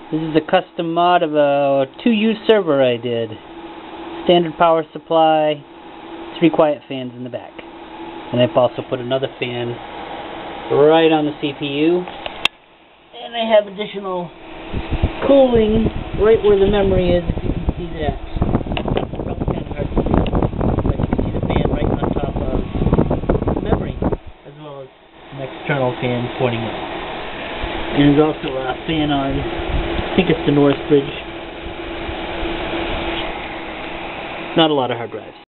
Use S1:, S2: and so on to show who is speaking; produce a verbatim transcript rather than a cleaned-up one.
S1: This is a custom mod of a two U server I did. Standard power supply, three quiet fans in the back. And I've also put another fan right on the C P U. And I have additional cooling right where the memory is, if you can see that. Probably kind of hard to see, but you can see the fan right on top of the memory, as well as an external fan pointing up. And there's also a fan on, I think it's the north bridge. Not a lot of hard drives.